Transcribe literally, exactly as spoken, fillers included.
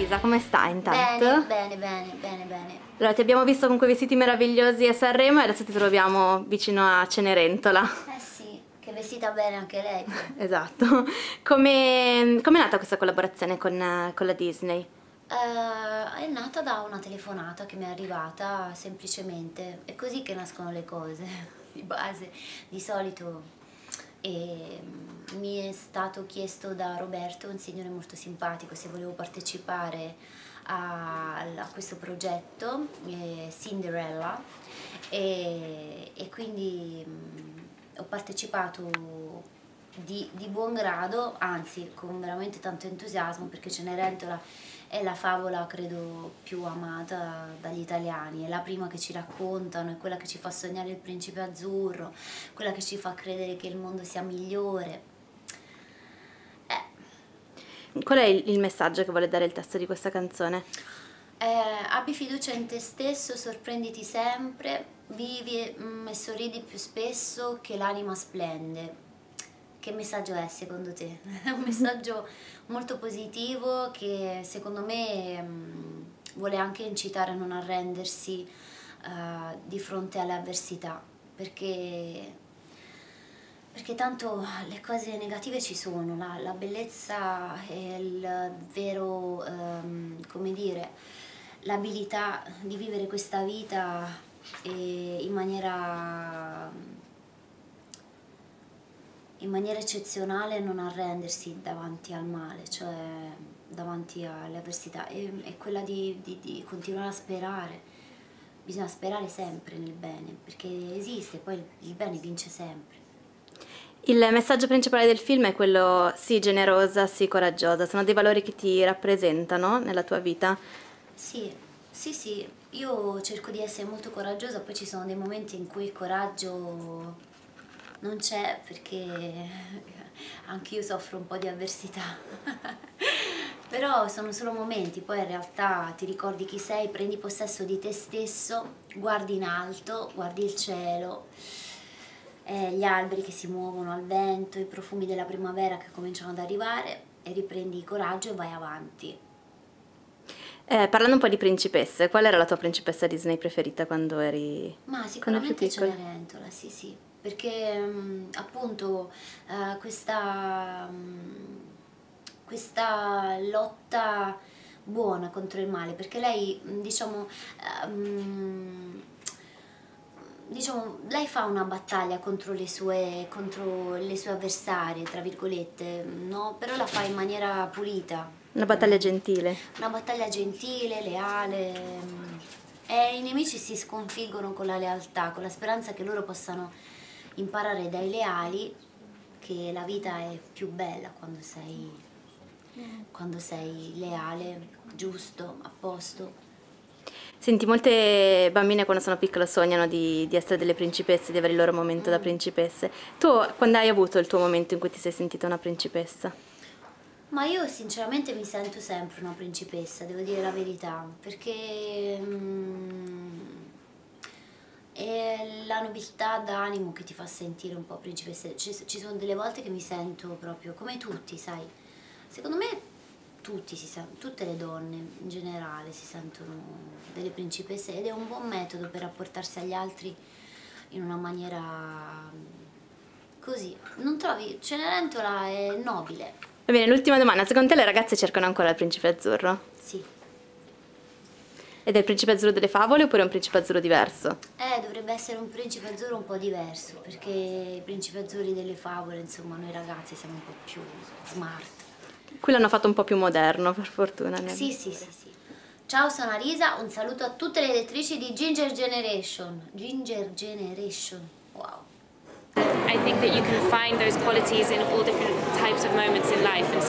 Lisa, come stai intanto? Bene, bene, bene, bene, bene. Allora, ti abbiamo visto con quei vestiti meravigliosi a Sanremo e adesso ti troviamo vicino a Cenerentola. Eh sì, che vestita bene anche lei. Esatto. Come è nata questa collaborazione con, con la Disney? Uh, è nata da una telefonata che mi è arrivata semplicemente. È così che nascono le cose, di base. Di solito e mi è stato chiesto da Roberto, un signore molto simpatico, se volevo partecipare a, a questo progetto, eh, Cinderella, e, e quindi mh, ho partecipato di, di buon grado, anzi con veramente tanto entusiasmo, perché Cenerentola è la favola credo più amata dagli italiani, è la prima che ci raccontano, è quella che ci fa sognare il principe azzurro, quella che ci fa credere che il mondo sia migliore. Eh. Qual è il messaggio che vuole dare il testo di questa canzone? Eh, abbi fiducia in te stesso, sorprenditi sempre, vivi mm, e sorridi più spesso che l'anima splende. Che messaggio è secondo te? È un messaggio molto positivo che secondo me mh, vuole anche incitare a non arrendersi uh, di fronte alle avversità, perché, perché tanto le cose negative ci sono, la, la bellezza è il vero, um, come dire, l'abilità di vivere questa vita e in maniera... in maniera eccezionale, non arrendersi davanti al male, cioè davanti alle avversità, e, e quella di, di, di continuare a sperare. Bisogna sperare sempre nel bene, perché esiste, poi il bene vince sempre. Il messaggio principale del film è quello sì generosa, sì coraggiosa, sono dei valori che ti rappresentano nella tua vita? Sì, sì, sì, io cerco di essere molto coraggiosa, poi ci sono dei momenti in cui il coraggio non c'è, perché anche io soffro un po' di avversità. Però sono solo momenti, poi in realtà ti ricordi chi sei, prendi possesso di te stesso, guardi in alto, guardi il cielo, eh, gli alberi che si muovono al vento, i profumi della primavera che cominciano ad arrivare, e riprendi coraggio e vai avanti. Eh, parlando un po' di principesse, qual era la tua principessa Disney preferita quando eri Ma sicuramente Cenerentola, sì sì, perché um, appunto uh, questa, um, questa lotta buona contro il male, perché lei diciamo, um, diciamo lei fa una battaglia contro le sue, contro le sue avversarie, tra virgolette, no? Però la fa in maniera pulita. Una battaglia gentile. Una battaglia gentile, leale, e i nemici si sconfiggono con la lealtà, con la speranza che loro possano imparare dai leali che la vita è più bella quando sei, quando sei leale, giusto, a posto. Senti, molte bambine quando sono piccole sognano di, di essere delle principesse, di avere il loro momento mm. da principesse. Tu quando hai avuto il tuo momento in cui ti sei sentita una principessa? Ma io sinceramente mi sento sempre una principessa, devo dire la verità, perché mm, è la nobiltà d'animo che ti fa sentire un po' principessa. Ci, ci sono delle volte che mi sento proprio come tutti, sai, secondo me tutti si sentono, tutte le donne in generale si sentono delle principesse, ed è un buon metodo per rapportarsi agli altri in una maniera così. Non trovi? Cenerentola è nobile. Va bene, l'ultima domanda, secondo te le ragazze cercano ancora il principe azzurro? Sì. Ed è il principe azzurro delle favole oppure un principe azzurro diverso? Eh, dovrebbe essere un principe azzurro un po' diverso, perché i principi azzurri delle favole, insomma, noi ragazzi siamo un po' più smart. Qui l'hanno fatto un po' più moderno, per fortuna. Sì, sì, sì, sì. Ciao, sono Arisa, un saluto a tutte le lettrici di Ginger Generation. Ginger Generation, wow. I think that you can find those qualities in all different types of moments in life. And